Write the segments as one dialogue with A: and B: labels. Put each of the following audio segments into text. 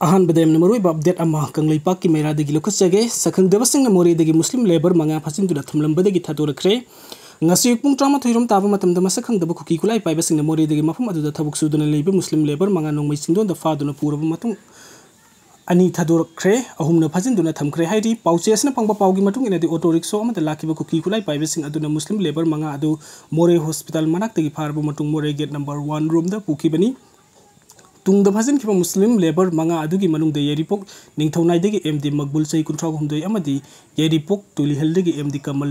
A: अहानबदम नमरुब update अमा कंगलै पाकी मैरादगी लोखसगे सखंगदबसिंग मोरेदगी मुस्लिम लेबर मंगा फासिंदुना थमलंबदगी थादोरख्रे ngasi pung trama thoirom taba matamda masakhangdaba kuki kulai paibasing moredagi mafum aduda thabuk suduna leibe muslim lebar manga nongmai singdon da faduna puraba matung ani thadorkhre ahumna phajinduna thamkhre hairi pauchesna pangba paugi matung inadi auto rickshaw amada lakiba kuki kulai paibasing aduna muslim lebar manga adu more hospital manaktagi farba matung more gate number 1 room da pukibani tungda phajin kiba muslim lebar manga adugi manungda yeripok ningthonai degi md magbul chai kunthra humdoi amadi yeripok tulihel degi md kamal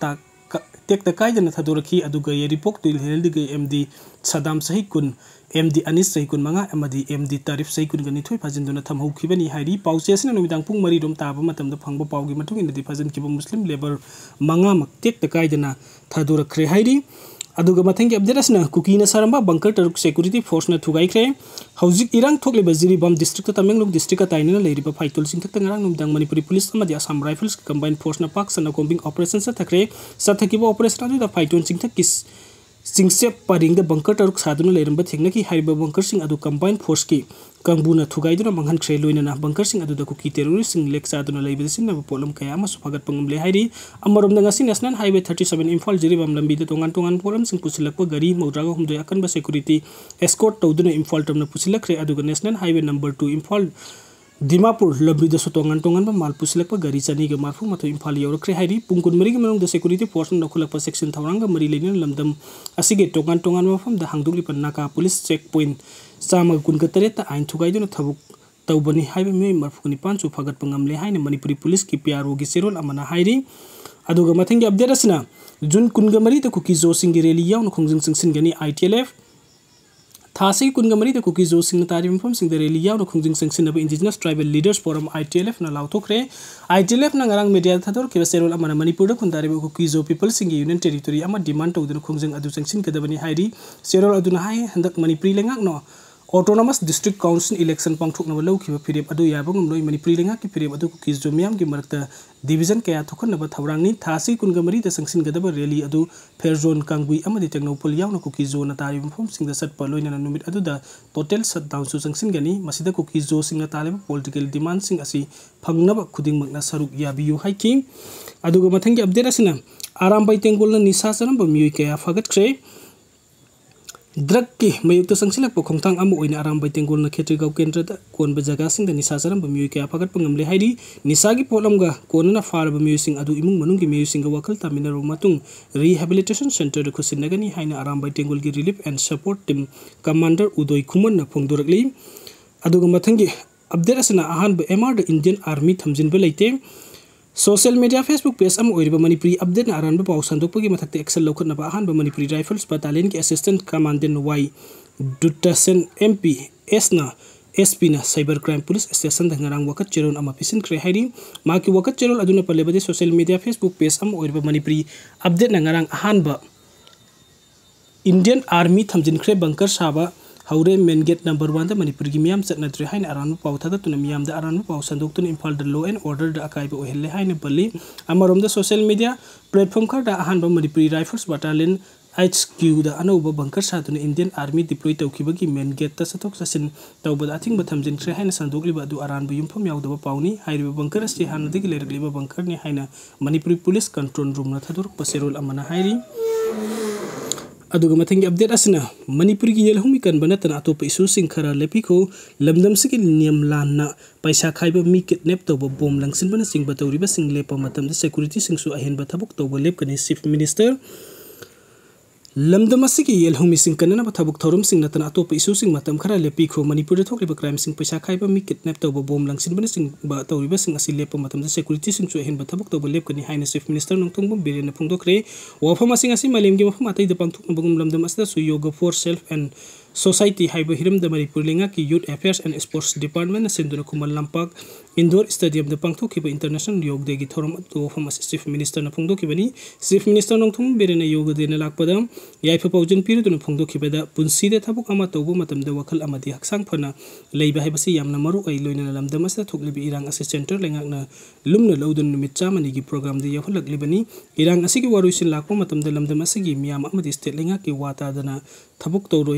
A: tekta kaidana thadoraki aduga yeripok tulihel degi md sadam sahi kun md anis sahi kun manga amadi md tarif sahi kun gani thoi phajinduna thamhau khibani hairi pauchesna numidang pung mari rom taba matamda phangba paugi matung inadi phajin kiba muslim lebar manga mak tekta kaidana thadorkhre hairi aduga mathangi update kuki na saramba bunker taruk security force na thugai khre hauzik irang thokle baziri bam district ta tamenglong district ka taina leiriba phaitol sing thakta ngarang numdang manipuri police amadi assam rifles combined force na pak sana combing operation sa thakre sathakiba operation adu da phaitol sing thakis singse paring da bunker taruk saduna leiramba thengna ki haiba bunker sing adu combined force ki kangbuna thugai duna manghan khre loina na bunker sing adu da kuki terrorist sing lek saduna leibe sin na problem kaya ma sufagat pangamle hairi amarom da ngasi national highway 37 imphal jiribam lambi da tongan tongan problem sing pusilakpa gari maudraga humdoi akan ba security escort tawduna imphal tamna pusilakre adu national highway number 2 imphal Dimapur lambi da sotongan tongan ba mal pusilakpa gari chani ga marfu matho imphal yorokre hairi pungkun mari ga manung da security force na khulakpa section thauranga mari lenin lamdam asige tongan tongan mafam da hangdugli panaka police checkpoint sama kun ka tareta ain thugai duna thabuk tawbani haibe me marfu ni panchu phagat pangamle haina manipuri police ki PRO gi serol amana hairi aduga mathangi update asna jun kunga mari da kuki zo singi rally yaw no khongjing singsin gani ITLF Thasi kungamari da kuki zo sing tari mfam sing da rally yaw no khongjing singsin ba indigenous tribal leaders forum ITLF na lauthokre ITLF na ngarang media thador ke serol amana manipur da khundari ba kuki zo people sing union territory ama demand tawdun khongjing adu singsin kadabani hairi serol aduna hai handak manipuri lengak no autonomous district council election pangthok na lau khiba phirep adu yabang loi manipuri lengak ki phirep adu kuki zo miam ki marakta division kaya thokon na ba thaurang ni thasi kungamari da singsin gadaba rally adu fair zone kangui amadi technopol yaw na kuki zo na tari mfam sing da sat paloi na numit adu da total shutdown su singsin gani masida kuki zo sing na taleba political demand sing asi phangnaba khuding makna saruk yabiyu haiki aduga mathangi update asina aram bai tengol na nisa sanam ba miui kaya fagat kre drug ki mayukta sangsilak po khongthang amu oina aram bai tengol na khetri gaw kendra da kon ba jaga sing da nisa saram ba miui kaya fagat pangamle hairi nisa gi polam ga kon na far ba miui sing adu imung manung gi miui sing ga wakal tamina ro matung rehabilitation center da khusin nagani haina aram bai tengol gi relief and support team commander udoi khumon na phongdorakli aduga mathangi update asna ahan ba MR da Indian Army thamjin ba leite social media Facebook page am oiriba manipuri update na aran ba paw sandokpagi mathakte action lokhat na ba ahan ba manipuri rifles battalion ki assistant commandant Y Dutasen MP S na SP na cyber crime police station da ngarang wakat cheron ama pisin kre hairi ma ki wakat cherol aduna palebade social media Facebook page am oiriba manipuri update na ngarang ahan ba Indian Army thamjin kre bunker saba haure main gate number 1 da manipur gi miam chatna tre haina aranu paw thada tuna miam da aranu paw sandok tun imphal da law and order da akai ba ohelle haina bali amarom da social media platform khar da ahan ba manipuri rifles battalion HQ da anoba bunker sa tuna Indian Army deploy tawkiba gi main gate ta satok sasin tawba athing ba thamjin tre haina sandok liba du aran ba yumpham yaw da pawni hairiba bunker asti han digi lergli ba bunker ni haina manipuri police control room na thadur paserol amana hairi aduga mathangi update asna manipur gi yelhumi kan banatan atop isu sing khara lepiko lamdam sikil niam lanna paisa khaiba mi kidnap toba bom langsin bana sing batawri ba sing lepa matam da security sing su ahen ba thabuk toba lep kani chief minister lamdam asiki yelhumi sing kanana ba thabuk thorum sing natan atop isu sing matam khara lepiko manipur da thokli ba crime sing paisa khaiba mi kidnap toba bom langsin bana sing ba tawri ba sing asi lepa matam da security sing su ahen ba thabuk toba lep kani haina chief minister nongthong bom birena phungdokre wafama sing asi malem gi mafam atai da pangthok bangum lamdam asda su yoga for self and society haiba hiram da manipur lenga ki youth affairs and sports department sinduna kumal lampak indoor stadium da pangthok kiba international yoga de gi thorum to wafama chief minister na phungdok kibani chief minister nongthong birena yoga de na lakpada yaifa paujin piru dun phungdok kibada punsi de thabuk ama tobu matam da wakal amadi haksang phana leiba haibasi yamna maru ai loina lamdam asda thoklibi irang ase center lengak na lumna lodun numit chamani gi program de yaholak libani irang asigi waruisin lakpa matam da lamdam asigi miyam amadi state lengak ki wata dana thabuk toroi haina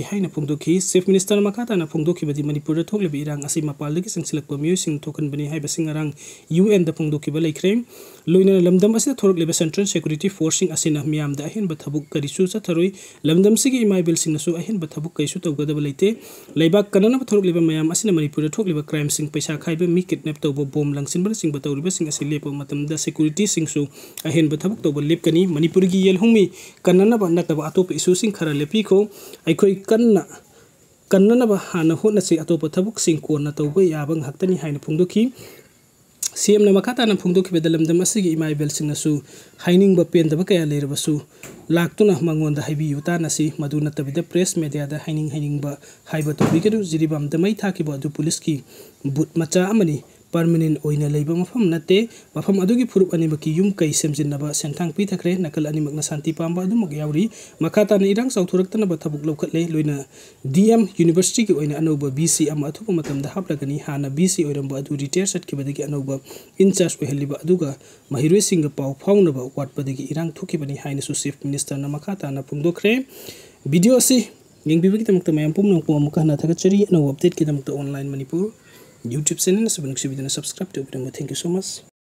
A: फोंदोखी chief minister मखाताना फोंदोखिबदि मणिपुर थोकलिबि इरांग असि मपालदगी संसिलकप मियोइसिंग थोखनबनि हाइबसिंग अरांग UN दा फोंदोखिबा लेख्रे लोइना लमदम असि थोरकलिबा central security forcing असिना मियामदा अहिनबा थबुक करिसु चथरोइ लमदम सिगी इमाइबिल सिंगसु अहिनबा थबुक कैसु तौगदबा लेते लेबाक कनना थोरकलिबा मयाम असिना मणिपुर थोकलिबा क्राइम सिंग पैसा खाइबा मी किडनैप तौबा बोम लंगसिनबा सिंगबा तौरिबा सिंग असि लेपा मतमदा सिक्योरिटी सिंगसु अहिनबा थबुक तौबा लेपकनी मणिपुर गी येलहुंगमी कनना नतबा अतोप इशू सिंग खरा लेपिखो अखोई कन्ननबा हाना होनसे अतोप थबुक सिंग कोना तौबा याबंग हक्तनी हाइना फोंदोखी CM na makata na phungdoki bedalamdam asigi imaibel singnasu haining ba pen daba kaya lerbasu laktuna mangonda haibi yuta nasi maduna tabida press media da haining ba haiba tobigedu jiribam damai thakiba adu police ki but macha amani permanent oina leiba mafam nate mafam adugi furup animaki yum kai semjinaba senthang pi thakre nakal animakna santi pamba adu mak yauri makata na irang sauthuraktana ba thabuk lokhatle loina DM University ki oina anoba BC ama athupa matamda haplagani hana BC oiramba adu retire set kibadagi anoba in charge oheliba aduga mahiroi singa pau phaunaba watpadagi irang thukibani haina su chief minister na makata na phungdokre video si yengbibagi tamakta mayam pumnong po amukana thagachari no update ki tamakta online Manipur YouTube channel na subscribe to thank you so much.